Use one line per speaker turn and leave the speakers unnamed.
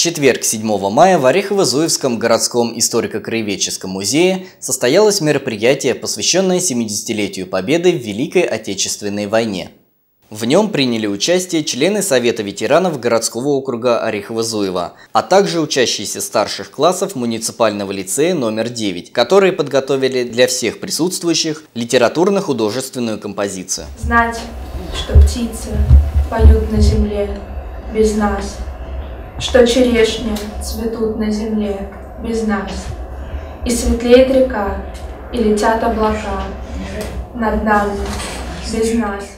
четверг, 7 мая, в Орехово-Зуевском городском историко-краеведческом музее состоялось мероприятие, посвященное 70-летию Победы в Великой Отечественной войне. В нем приняли участие члены Совета ветеранов городского округа Орехово-Зуево, а также учащиеся старших классов муниципального лицея номер 9, которые подготовили для всех присутствующих литературно-художественную композицию.
Знать, что птицы поют на земле без нас, что черешни цветут на земле без нас, и светлеет река, и летят облака над нами без нас.